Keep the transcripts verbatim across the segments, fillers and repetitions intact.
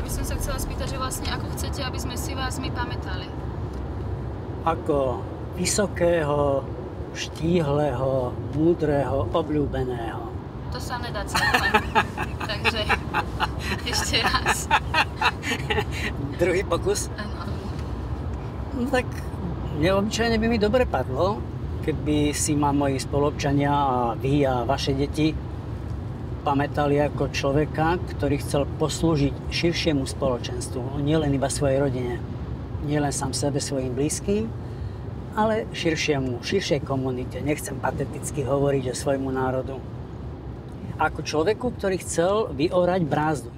by som sa chcela spýtať, že vlastne ako chcete, aby sme si vás my pamätali? Ako vysokého, štíhleho, múdreho, obľúbeného. To sa nedá celé. Takže ešte raz. Druhý pokus? Áno. No tak neobyčajne by mi dobre padlo, keby si ma moji spoluobčania a vy a vaše deti pamätali ako človeka, ktorý chcel poslúžiť širšiemu spoločenstvu, nielen iba svojej rodine, nielen sám sebe, svojim blízkym, ale širšiemu, širšej komunite. Nechcem pateticky hovoriť o svojmu národu. Ako človeku, ktorý chcel vyorať brázdu.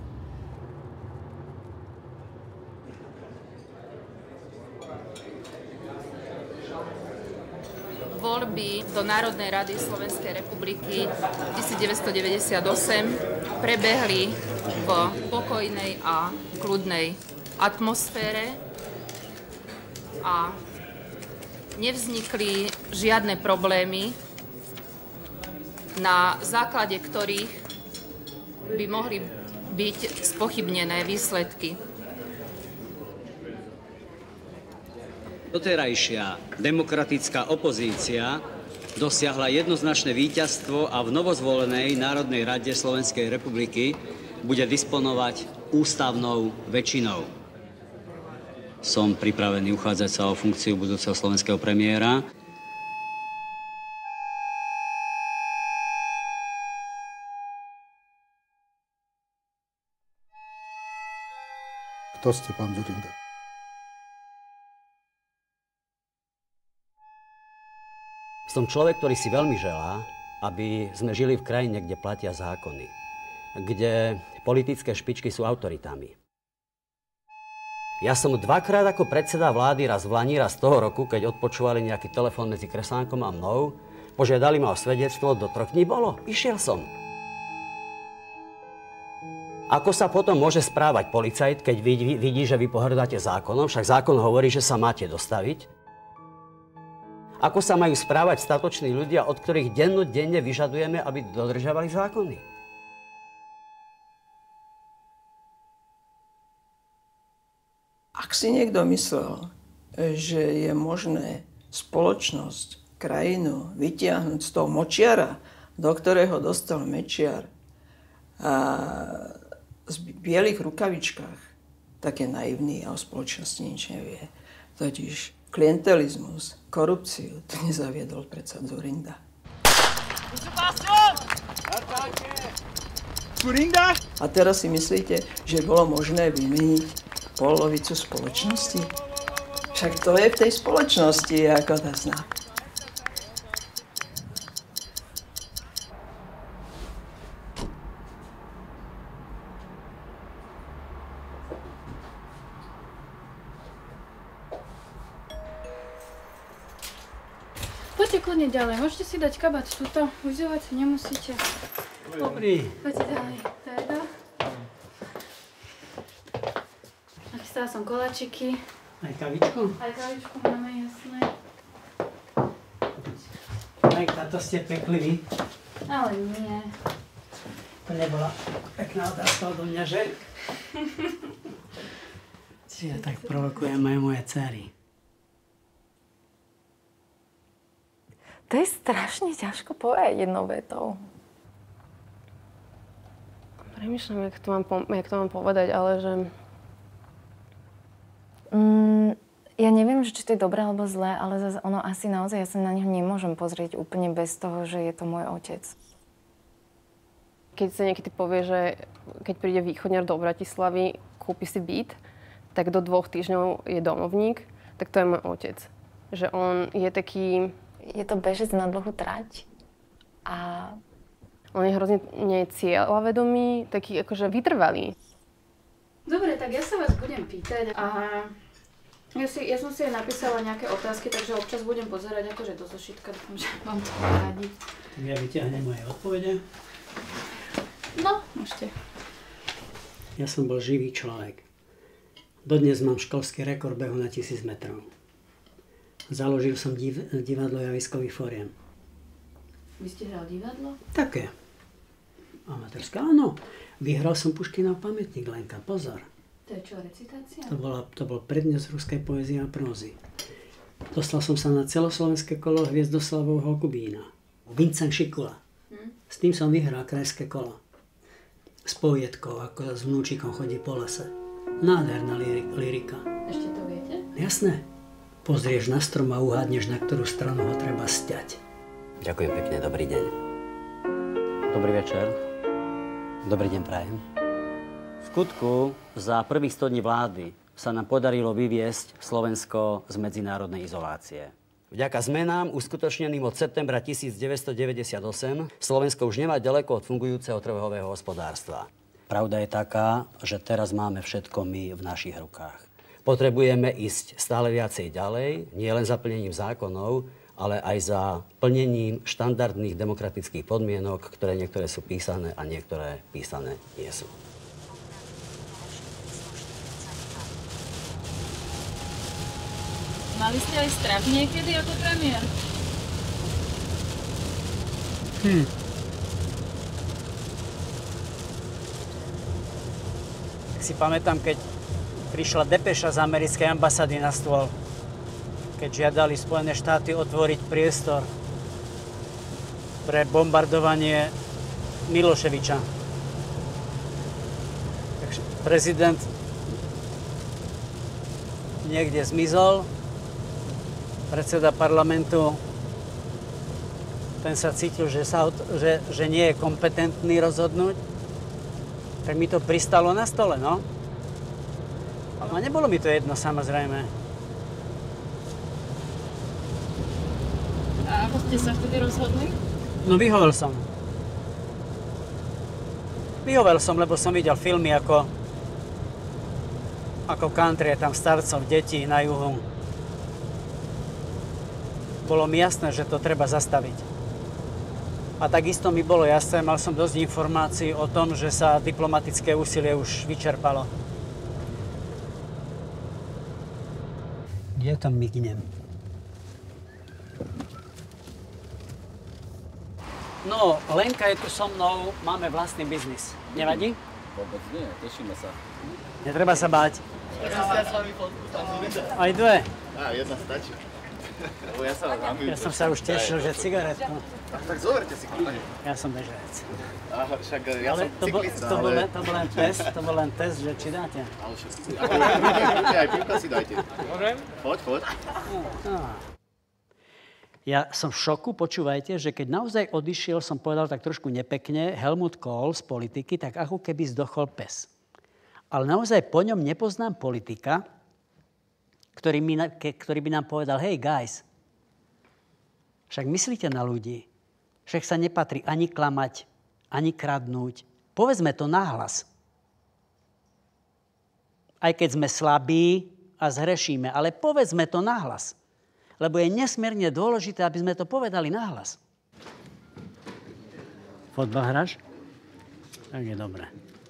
Voľby do Národnej rady Slovenskej republiky devätnásťstodeväťdesiatosem prebehli v pokojnej a kľudnej atmosfére a nevznikli žiadne problémy, na základe ktorých by mohli byť spochybnené výsledky. Doterajšia demokratická opozícia dosiahla jednoznačné víťazstvo a v novozvolenej Národnej rade Slovenskej republiky bude disponovať ústavnou väčšinou. Som pripravený uchádzať sa o funkciu budúceho slovenského premiéra. Kto ste, pán Dzurinda? Som človek, ktorý si veľmi želá, aby sme žili v krajine, kde platia zákony, kde politické špičky sú autoritami. Ja som dvakrát ako predseda vlády, raz v Lani, raz toho roku, keď odpočúvali nejaký telefón medzi Kreslánkom a mnou, požiadali ma o svedectvo, do troch dní bolo, išiel som. Ako sa potom môže správať policajt, keď vidí, vidí, že vy pohrdáte zákonom, však zákon hovorí, že sa máte dostaviť? Ako sa majú správať statoční ľudia, od ktorých dennodenne vyžadujeme, aby dodržiavali zákony? Ak si niekto myslel, že je možné spoločnosť, krajinu vytiahnuť z toho močiara, do ktorého dostal Mečiar, a v bielých rukavičkách, tak je naivný a o spoločnosti nič nevie. Totiž klientelizmus, korupciu, to nezaviedol predsa Dzurinda. Dzurinda? A teraz si myslíte, že bolo možné vymeniť polovicu spoločnosti? Však to je v tej spoločnosti, ako tá zná. Poďte kľudne ďalej, môžete si dať kabát tuto, uzovať si nemusíte. Dobrý. Poďte ďalej, to je to. Nachystala som koláčiky. Aj kavičku? Aj kavičku máme, jasné. Aj táto ste pekli vy. Ale nie. To nebola pekná otázka odo mňa, že? Čiže tak provokujem aj moje dcery. To je strašne ťažko povedať jednou vetou. Premýšľam, jak to mám, jak to mám povedať, ale že... Mm, ja neviem, či to je dobré alebo zlé, ale zase ono asi naozaj, ja sa na neho nemôžem pozrieť úplne bez toho, že je to môj otec. Keď sa niekedy povie, že keď príde východňar do Bratislavy, kúpi si byt, tak do dvoch týždňov je domovník, tak to je môj otec. Že on je taký... Je to bežec na dlhú trať a... On je hrozne cieľavedomý, taký akože vytrvalý. Dobre, tak ja sa vás budem pýtať a ja, si, ja som si aj napísala nejaké otázky, takže občas budem pozerať akože do zošitka, dúfam, že vám to poradí. Ja vyťahnem moje odpovede. No, môžete. Ja som bol živý človek. Dodnes mám školský rekord behu na tisíc metrov. Založil som div, divadlo javiskových foriem. Vy ste hral divadlo? Také. Amatérska, áno. Vyhral som Puškinov pamätník, Lenka, pozor. To je čo, recitácia? To, bola, to bol prednes ruskej poézie a prózy. Dostal som sa na celoslovenské kolo Hviezdoslavovho Kubína. Vincent Šikula. Hm? S tým som vyhral krajské kolo. S poviedkou, ako s vnúčikom chodí po lese. Nádherná lyrika. Ešte to viete? Jasné. Pozrieš na strom a uhádneš, na ktorú stranu ho treba sťať. Ďakujem pekne, dobrý deň. Dobrý večer. Dobrý deň, prajem. V skutku, za prvých sto dní vlády sa nám podarilo vyviesť Slovensko z medzinárodnej izolácie. Vďaka zmenám uskutočneným od septembra devätnásťstodeväťdesiatosem Slovensko už nemá ďaleko od fungujúceho trhového hospodárstva. Pravda je taká, že teraz máme všetko my v našich rukách. Potrebujeme ísť stále viacej ďalej, nielen za plnením zákonov, ale aj za plnením štandardných demokratických podmienok, ktoré niektoré sú písané a niektoré písané nie sú. Mali ste aj strach niekedy ako premiér? Hm. Tak si pamätám, keď prišla depeša z americkej ambasády na stôl, keď žiadali Spojené štáty otvoriť priestor pre bombardovanie Miloševiča. Takže prezident niekde zmizol, predseda parlamentu, ten sa cítil, že, sa, že, že nie je kompetentný rozhodnúť, tak mi to pristalo na stole, no. A nebolo mi to jedno, samozrejme. A ako ste sa vtedy rozhodli? No vyhovel som. Vyhovel som, lebo som videl filmy ako ako country, tam starcov, detí na juhu. Bolo mi jasné, že to treba zastaviť. A takisto mi bolo jasné, mal som dosť informácií o tom, že sa diplomatické úsilie už vyčerpalo. Kde tam mignem? No, Lenka je tu so mnou, máme vlastný biznis. Nevadí? Vôbec nie, tešíme sa. Netreba sa báť. Aj dve. Á, jedna stačí. Lebo ja sa vám Ja som sa už tešil, že cigaretku. Tak, tak zoberte si kľudne. Ja som bežec. Aha, však ja Ale som to bol, cyklista, to, bol ale... len, to bol len test, to bol len test, že či dáte. Ale všetci. Ale aj pivka si dajte. Môžem? Poď, poď. No. Ja som v šoku, počúvajte, že keď naozaj odišiel, som povedal tak trošku nepekne, Helmut Kohl z politiky, tak ako keby zdochol pes. Ale naozaj po ňom nepoznám politika, ktorý, mi, ktorý by nám povedal, hej guys, však myslíte na ľudí, však sa nepatrí ani klamať, ani kradnúť. Povedzme to nahlas. Aj keď sme slabí a zhrešíme, ale povedzme to nahlas. Lebo je nesmierne dôležité, aby sme to povedali nahlas. Fotbal hráš? Tak je dobré.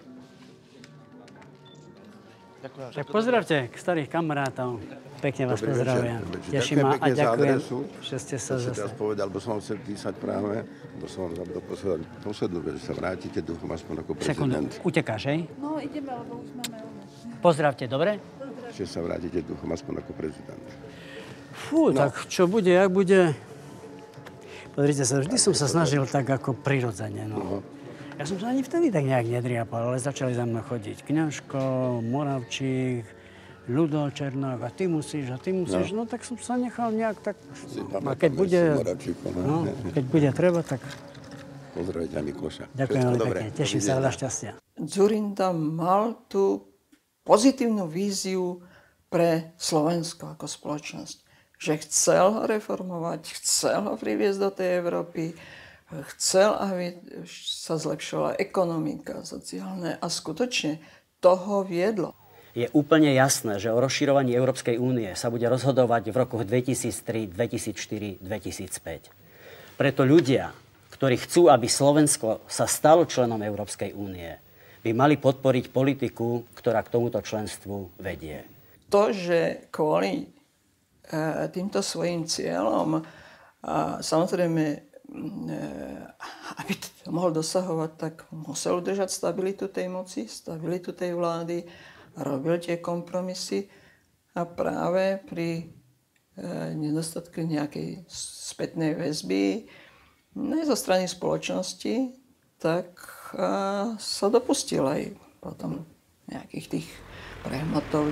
Ďakujem. Tak pozdravte starých kamarátov. Pekne vás Dobrý pozdravujem. večer. Teším ma a pekne za ďakujem, adresu. že ste sa To si zase... teraz povedal, bo som vám chcel písať práve, bo som vám zabudol poslednú, poslednú vec, že sa vrátite duchom aspoň ako Sekundu, prezident. utekáš, hej? No, ideme, lebo už máme ono. Pozdravte, dobre? Že sa vrátite duchom aspoň ako prezident. Fú, no. Tak čo bude, jak bude... Pozrite sa, vždy som sa snažil tak ako prirodzene, no. Uh-huh. Ja som sa ani vtedy tak nejak nedriapal, ale začali za mnou chodiť Kňažko, Moravčík, Ľudo, Černák, a ty musíš, a ty musíš, no, no tak som sa nechal nejak tak... A keď bude, no, keď bude treba, tak... Pozdravite aj Mikloša. Ďakujem veľmi pekne, teším sa, veľa šťastia. Dzurinda mal tú pozitívnu víziu pre Slovensko ako spoločnosť. Že chcel ho reformovať, chcel ho priviesť do tej Európy, chcel, aby sa zlepšovala ekonomika, sociálne a skutočne toho viedlo. Je úplne jasné, že o rozširovaní Európskej únie sa bude rozhodovať v rokoch dvetisíctri, dvetisícštyri, dvetisícpäť. Preto ľudia, ktorí chcú, aby Slovensko sa stalo členom Európskej únie, by mali podporiť politiku, ktorá k tomuto členstvu vedie. To, že kvôli e, týmto svojim cieľom, a samozrejme, aby to mohol dosahovať, tak musel udržať stabilitu tej moci, stabilitu tej vlády, robil tie kompromisy a práve pri e, nedostatku nejakej spätnej väzby ne zo strany spoločnosti, tak e, sa dopustil aj potom nejakých tých prehmatov.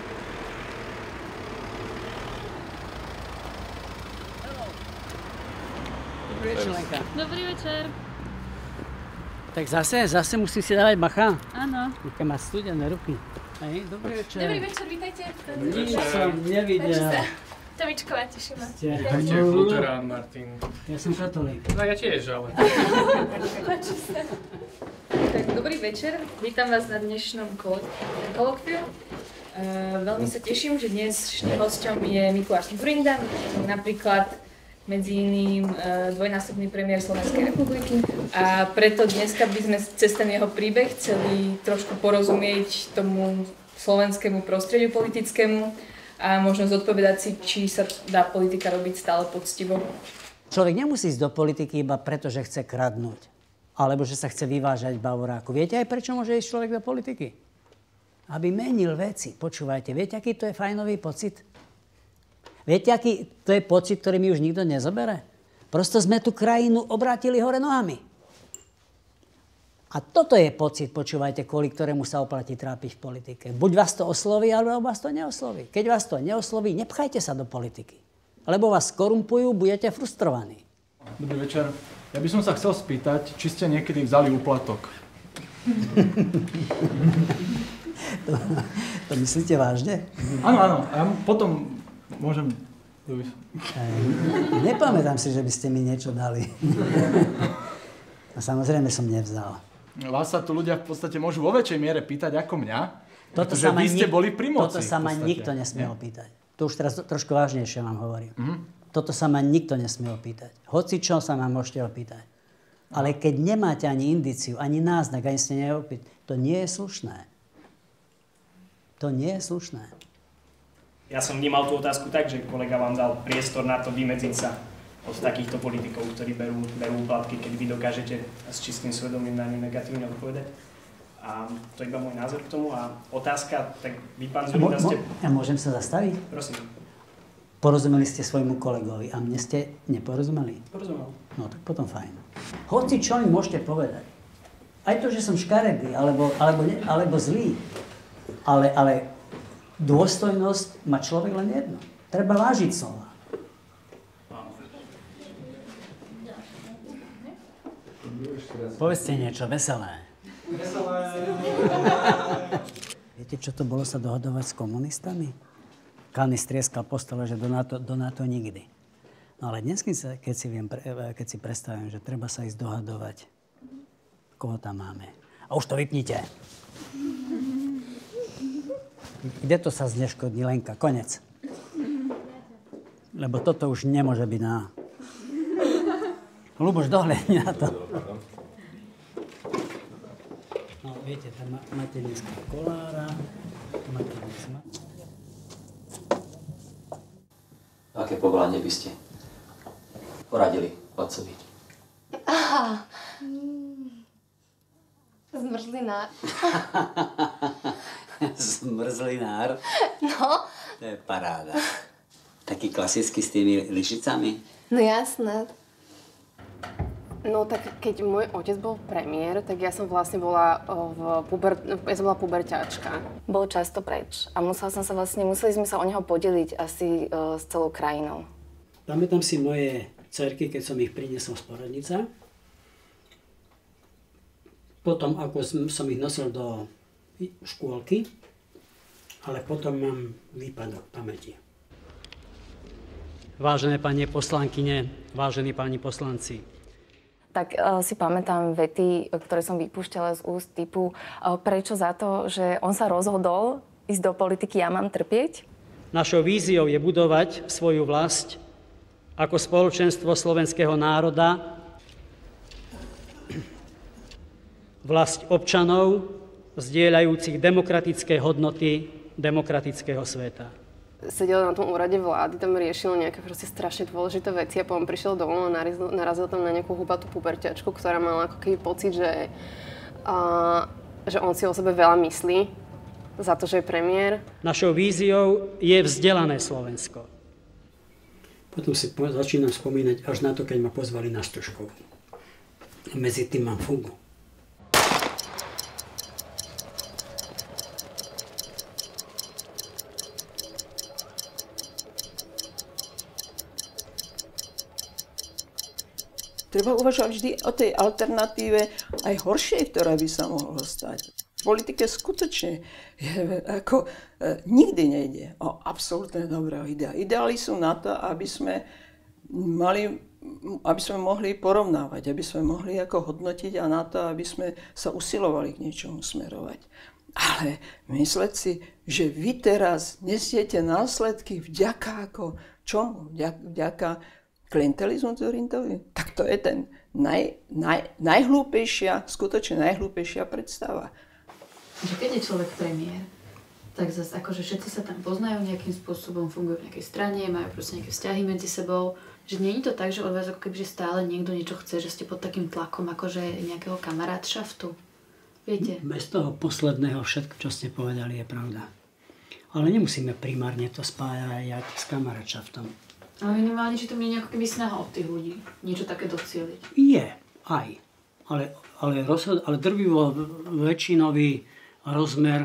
Dobrý večer, Lenka. Dobrý večer. Tak zase, zase musím si dávať bacha. Áno. Keď má studené ruky. Hej, dobrý večer. Dobrý večer, vítajte. Nič som nevidel. Tomičková, teším ma. Vítajte, luterán, Martin. Ja som katolík. No ja tiež, ale... Páči sa. Tak, dobrý večer, vítam vás na dnešnom kolokviu. Uh, veľmi sa teším, že dnes hosťom je Mikuláš Dzurinda, napríklad medzi iným uh, dvojnásobný premiér Slovenskej republiky. A preto dneska by sme cez ten jeho príbeh chceli trošku porozumieť tomu slovenskému prostrediu politickému a možno zodpovedať si, či sa dá politika robiť stále poctivo. Človek nemusí ísť do politiky iba preto, že chce kradnúť. Alebo že sa chce vyvážať v bavoráku. Viete aj prečo môže ísť človek do politiky? Aby menil veci. Počúvajte, viete, aký to je fajnový pocit? Viete, aký to je pocit, ktorý mi už nikto nezobere? Prosto sme tú krajinu obrátili hore nohami. A toto je pocit, počúvajte, kvôli ktorému sa oplatí trápiť v politike. Buď vás to osloví, alebo vás to neosloví. Keď vás to neosloví, nepchajte sa do politiky. Lebo vás korumpujú, budete frustrovaní. Dobrý večer. Ja by som sa chcel spýtať, či ste niekedy vzali úplatok. to, to myslíte vážne? Áno, áno. A ja potom môžem... Nepamätám si, že by ste mi niečo dali. A samozrejme som nevzal. Vás sa tu ľudia v podstate môžu vo väčšej miere pýtať ako mňa, toto pretože vy ste boli pri moci. Toto sa ma nikto nesmie opýtať. To už teraz trošku vážnejšie vám hovorím. Mm-hmm. Toto sa ma nikto nesmie opýtať. Hoci čo sa ma môžete opýtať. Ale keď nemáte ani indíciu, ani náznak, ani ste neopýtať, to nie je slušné. To nie je slušné. Ja som vnímal tú otázku tak, že kolega vám dal priestor na to vymedziť sa od takýchto politikov, ktorí berú, berú úplatky, keď vy dokážete s čistým svedomím na ňu negatívne odpovedať. A to je iba môj názor k tomu. A otázka, tak vy, pán Dzurinda, ste... Ja môžem sa zastaviť? Prosím. Porozumeli ste svojmu kolegovi a mne ste neporozumeli? Porozumel. No tak potom fajn. Hoci čo mi môžete povedať. Aj to, že som škaredý, alebo, alebo, ne, alebo zlý. Ale, ale dôstojnosť má človek len jedno. Treba vážiť slova. Povedzte niečo veselé. Veselé. Viete, čo to bolo sa dohodovať s komunistami? Kany strieskal po stole, že do NATO, do NATO nikdy. No ale dnes, keď si, viem, keď si predstavím, že treba sa ísť dohadovať, koho tam máme. A už to vypnite. Kde to sa zneškodní, Lenka? Konec. Lebo toto už nemôže byť na... Ľuboš, dohľadni na to. No, viete, tam máte dneska kolára, máte dneska... Aké povolanie by ste poradili otcovi? Aha. Zmrzlinár. Zmrzlinár? No. To je paráda. Taký klasický s tými lyžicami? No jasné. No tak keď môj otec bol premiér, tak ja som vlastne bola v puber... ja som bola puberťačka. Bol často preč a musela som sa vlastne, museli sme sa o neho podeliť asi uh, s celou krajinou. Pamätám si moje dcerky, keď som ich priniesol z porodnice. Potom, ako som ich nosil do škôlky, ale potom mám výpadok pamäti. Vážené pani poslankyne, vážení páni poslanci, tak uh, si pamätám vety, ktoré som vypúšťala z úst typu uh, prečo za to, že on sa rozhodol ísť do politiky, ja mám trpieť? Našou víziou je budovať svoju vlast ako spoločenstvo slovenského národa, vlast občanov, zdieľajúcich demokratické hodnoty demokratického sveta. Sedel na tom úrade vlády, tam riešil nejaké proste strašne dôležité veci a potom prišiel domov a narazil, narazil tam na nejakú hubatú puberťačku, ktorá mala ako keby pocit, že, uh, že on si o sebe veľa myslí za to, že je premiér. Našou víziou je vzdelané Slovensko. Potom si po- začínam spomínať až na to, keď ma pozvali na Stožkovú. Medzi tým mám fugu. Treba uvažovať vždy o tej alternatíve aj horšej, ktorá by sa mohla stať. V politike skutočne je, ako, e, nikdy nejde o absolútne dobrého idea. Ideály sú na to, aby sme mali, aby sme mohli porovnávať, aby sme mohli ako hodnotiť a na to, aby sme sa usilovali k niečomu smerovať. Ale mysleť si, že vy teraz nesiete následky vďaka ako čomu? Vďaka, vďaka klientelizmu Dzurindovi? Tak to je ten naj, naj, najhlúpejšia, skutočne najhlúpejšia predstava. Že keď je človek premiér, tak zase akože všetci sa tam poznajú nejakým spôsobom, fungujú v nejakej strane, majú proste nejaké vzťahy medzi sebou. Že nie je to tak, že od vás ako keby že stále niekto niečo chce, že ste pod takým tlakom akože nejakého kamarátšaftu. Viete? Bez toho posledného všetko, čo ste povedali, je pravda. Ale nemusíme primárne to spájať s kamarátšaftom. Ale minimálne, že to nie je ako keby snaha od tých ľudí niečo také docieliť. Je, aj. Ale, ale, rozhod, ale drvivo väčšinový rozmer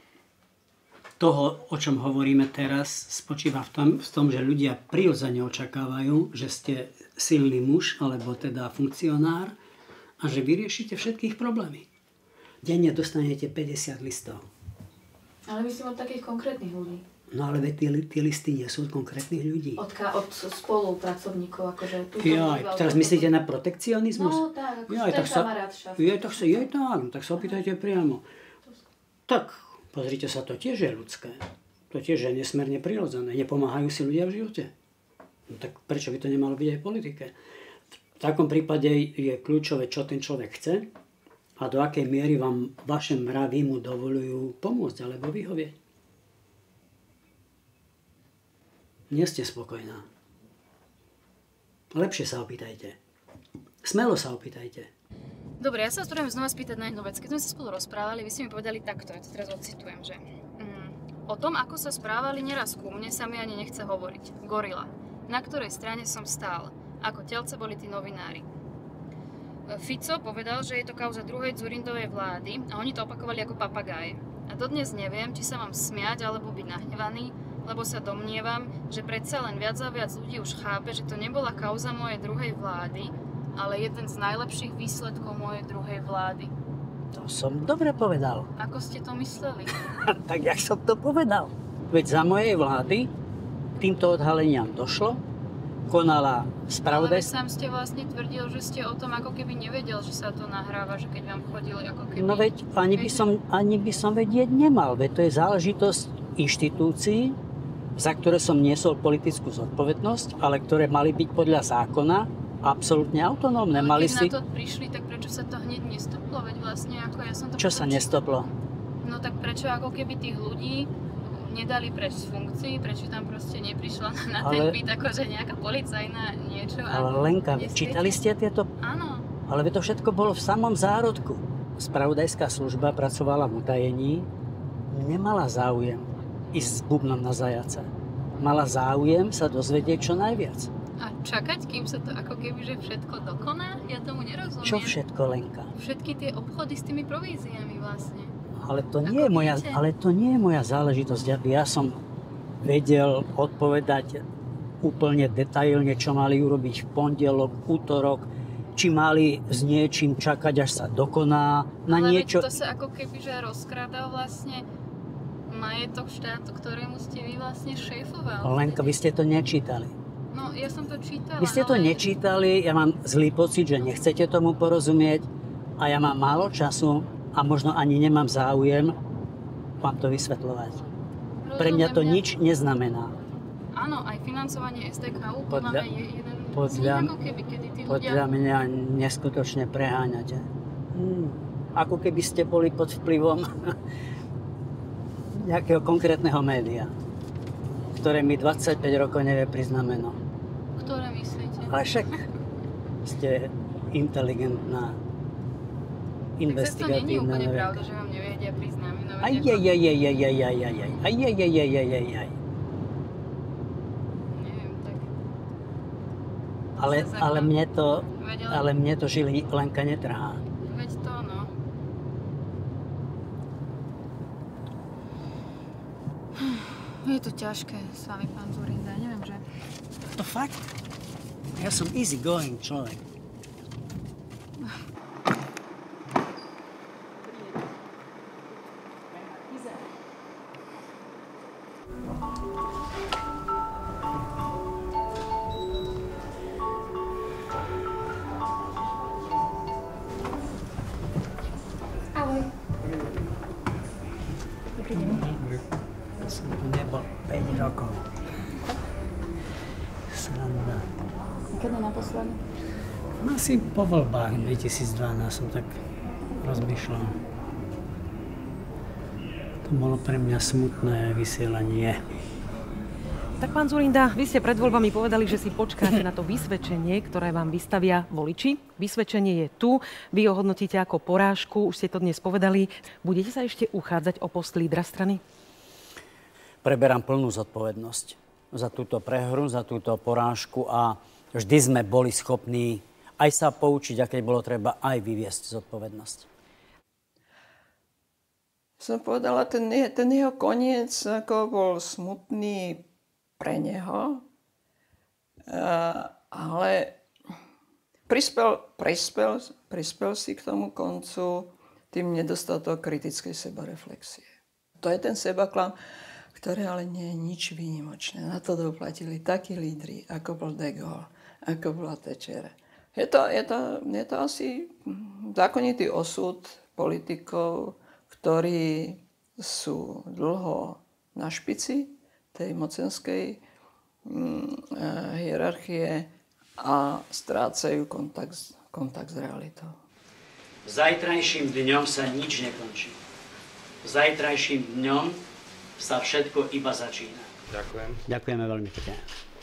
toho, o čom hovoríme teraz, spočíva v tom, v tom, že ľudia prirodzene očakávajú, že ste silný muž, alebo teda funkcionár a že vyriešite všetkých problémy. Denne dostanete päťdesiat listov. Ale myslím od takých konkrétnych ľudí. No ale tie, tie listy nie sú od konkrétnych ľudí. Od, od spolupracovníkov, akože... Jaj, teraz myslíte na protekcionizmus? No tak, akože Jaj, ten tak sa, kamarátšaft. je, tak sa, je tak, tak sa opýtajte priamo. Tak, pozrite sa, to tiež je ľudské. To tiež je nesmierne prirodzené. Nepomáhajú si ľudia v živote. No tak prečo by to nemalo byť aj v politike? V takom prípade je kľúčové, čo ten človek chce a do akej miery vám vaše mravy mu dovolujú pomôcť alebo vyhovieť. Nie ste spokojná. Lepšie sa opýtajte. Smelo sa opýtajte. Dobre, ja sa vás znova spýtať na jednu vec. Keď sme sa spolu rozprávali, vy ste mi povedali takto, ja to teraz odcitujem, že mm, o tom, ako sa správali neraz ku mne, sa mi ani nechce hovoriť. Gorila. Na ktorej strane som stál? Ako telce boli tí novinári. Fico povedal, že je to kauza druhej Dzurindovej vlády a oni to opakovali ako papagáje. A dodnes neviem, či sa mám smiať alebo byť nahnevaný, lebo sa domnievam, že predsa len viac a viac ľudí už chápe, že to nebola kauza mojej druhej vlády, ale jeden z najlepších výsledkov mojej druhej vlády. To som dobre povedal. Ako ste to mysleli? Tak jak som to povedal. Veď za mojej vlády týmto odhaleniam došlo, konala spravodaj... Ale sám ste vlastne tvrdil, že ste o tom ako keby nevedel, že sa to nahráva, že keď vám chodili ako keby... No veď ani by som, ani by som vedieť nemal, veď to je záležitosť inštitúcií, za ktoré som niesol politickú zodpovednosť, ale ktoré mali byť podľa zákona absolútne autonómne. Ale mali keď si... na to prišli, tak prečo sa to hneď nestoplo? Veď vlastne ako ja som to... Čo sa nestoplo? No tak prečo ako keby tých ľudí nedali preč z funkcií, prečo tam proste neprišla na, na ale... ten byt akože nejaká policajná niečo. Ale Lenka, čítali ste tieto? Áno. Ale to všetko bolo v samom zárodku. Spravodajská služba pracovala v utajení, nemala záujem ísť s bubnom na zajaca. Mala záujem sa dozvedieť čo najviac. A čakať, kým sa to ako keby že všetko dokoná? Ja tomu nerozumiem. Čo všetko, Lenka? Všetky tie obchody s tými províziami vlastne. Ale to, nie je moja, ale to nie je moja záležitosť, aby ja som vedel odpovedať úplne detailne, čo mali urobiť v pondelok, útorok, či mali s niečím čakať, až sa dokoná. Na ale niečo... to sa ako keby že rozkrádal vlastne majetok štátu, ktorému ste vy vlastne šéfovali. Lenka, vy ste to nečítali. No, ja som to čítala. Vy ste to ale... nečítali, ja mám zlý pocit, že nechcete tomu porozumieť a ja mám málo času a možno ani nemám záujem vám to vysvetľovať. Rozumiem, Pre mňa to ja... nič neznamená. Áno, aj financovanie es dé ká ú podľa mňa je jeden podľa, z nich, ako keby, kedy tí ľudia... Podľa mňa neskutočne preháňate. Hmm. Ako keby ste boli pod vplyvom nejakého konkrétneho média, ktoré mi dvadsaťpäť rokov nevie priznať meno. Ktoré myslíte? Ale však ste inteligentná, investigatívna. Tak to nie je úplne pravda, že vám nevedia priznať meno. Aj, aj, aj, aj, aj, aj, aj, aj, aj, aj, aj, aj, aj, aj, aj, aj. Neviem, tak... Ale, ale mne to, Vedela- ale mne to žili Lenka netrhá. Veď to, no. Je to ťažké s vami, pán Dzurinda, neviem, že... To fakt? Ja som easy going človek. Ahoj. Som tu nebol päť rokov. Sranda. Kedy naposledy? No asi po voľbách dvetisícdvanásť som tak rozmýšľal. To bolo pre mňa smutné vysielanie. Tak pán Dzurinda, vy ste pred voľbami povedali, že si počkáte na to vysvedčenie, ktoré vám vystavia voliči. Vysvedčenie je tu, vy ho hodnotíte ako porážku, už ste to dnes povedali. Budete sa ešte uchádzať o post lídra strany? Preberám plnú zodpovednosť za túto prehru, za túto porážku a vždy sme boli schopní aj sa poučiť, a keď bolo treba, aj vyviesť zodpovednosť. Som povedala, ten, ten jeho koniec ako bol smutný pre neho, ale prispel, prispel, prispel si k tomu koncu tým nedostatok kritickej sebareflexie. To je ten sebaklam, ktoré ale nie je nič výnimočné. Na to doplatili takí lídri, ako bol de Gaulle, ako bola Thatcher. Je to, je to, je to asi zákonitý osud politikov, ktorí sú dlho na špici tej mocenskej mm, hierarchie a strácajú kontakt, kontakt s realitou. Zajtrajším dňom sa nič nekončí. Zajtrajším dňom sa všetko iba začína. Ďakujem. Ďakujeme veľmi pekne.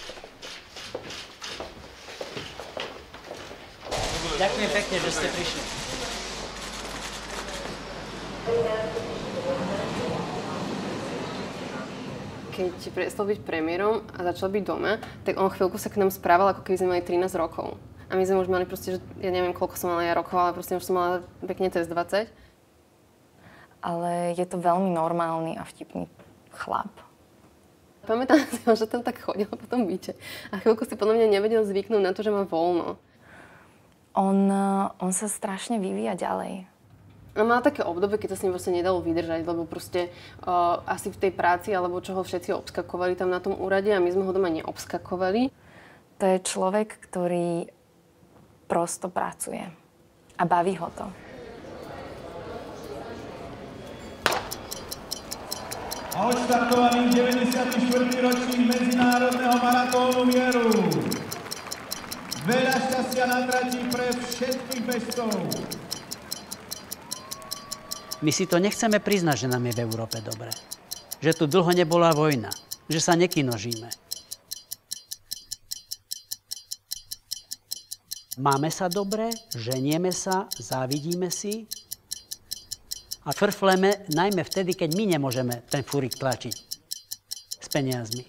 Ďakujem pekne, že ste prišli. Keď prestal byť premiérom a začal byť doma, tak on chvíľku sa k nám správal, ako keby sme mali trinásť rokov. A my sme už mali proste, že ja neviem, koľko som mala ja rokov, ale proste už som mala pekne cez dvadsať. Ale je to veľmi normálny a vtipný chlap. Pamätám si ho, že tam tak chodil po tom byte. A chvíľku si podľa mňa nevedel zvyknúť na to, že má voľno. On, on sa strašne vyvíja ďalej. On mal také obdobie, keď sa s ním proste nedalo vydržať, lebo proste uh, asi v tej práci, alebo čo ho všetci obskakovali tam na tom úrade a my sme ho doma neobskakovali. To je človek, ktorý prosto pracuje. A baví ho to. A odštartovaný deväťdesiaty štvrtý ročník Medzinárodného maratónu mieru. Veľa šťastia na trati pre všetkých bežcov. My si to nechceme priznať, že nám je v Európe dobre. Že tu dlho nebola vojna. Že sa nekinožíme. Máme sa dobre, ženieme sa, závidíme si a frfleme najmä vtedy, keď my nemôžeme ten fúrik tlačiť s peniazmi.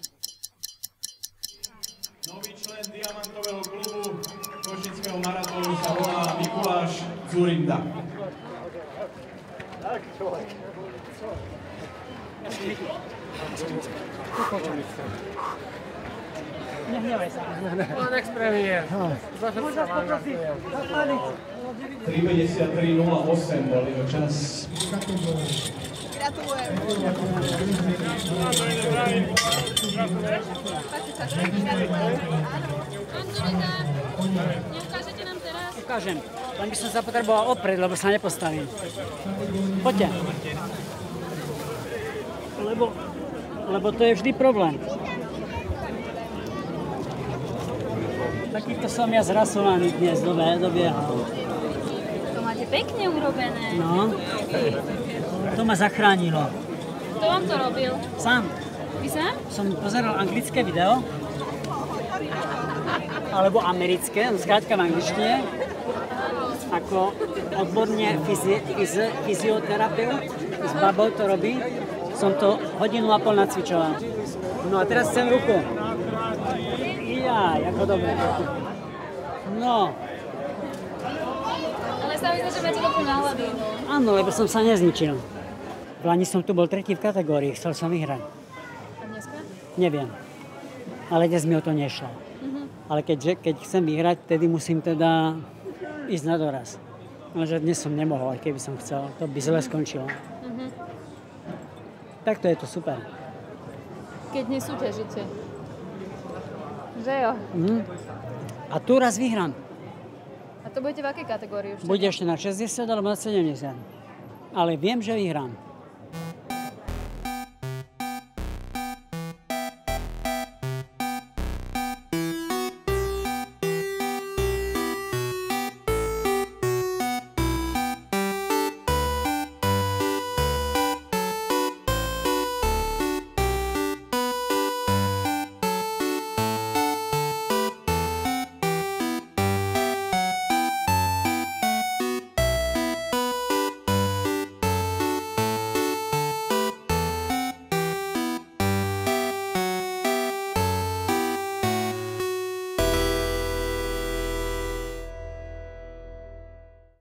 Nový člen diamantového klubu Košického maratónu sa volá Mikuláš Dzurinda. Tak, človek. Nehnevaj sa. Pán ex-premiér, za všetko vám angažujem. tri päťdesiattri nula osem bol jeho čas. Gratulujem. Neukážete nám teraz? Ukážem. Len by som sa potreboval oprieť, lebo sa nepostavím. Poďte. Lebo, lebo to je vždy problém. Takýto som ja zrasovaný dnes, dobe, dobiehal. To máte pekne urobené. No, to ma zachránilo. Kto vám to robil? Sám. Vy sám? Som pozeral anglické video, alebo americké, skrátka v angličtine, ako odborne fyzi, fyzi, fyzioterapeut. s babou to robí. Som to hodinu a pol nacvičoval. No a teraz chcem ruku. Jaj, ako dobre. No. Ale sa mi zdá, že máte dobrú náladu. Áno, lebo som sa nezničil. V Lani som tu bol tretí v kategórii, chcel som vyhrať. A dneska? Neviem. Ale dnes mi o to nešlo. Mhm. Ale keďže, keď chcem vyhrať, tedy musím teda ísť na doraz. Lenže dnes som nemohol, keby som chcel. To by zle skončilo. Mhm. Takto je to super. Keď nesúťažíte. Že jo? Mhm. A tu raz vyhrám. A to budete v akej kategórii už? Bude ešte na šesťdesiat alebo na sedemdesiat. Ale viem, že vyhrám.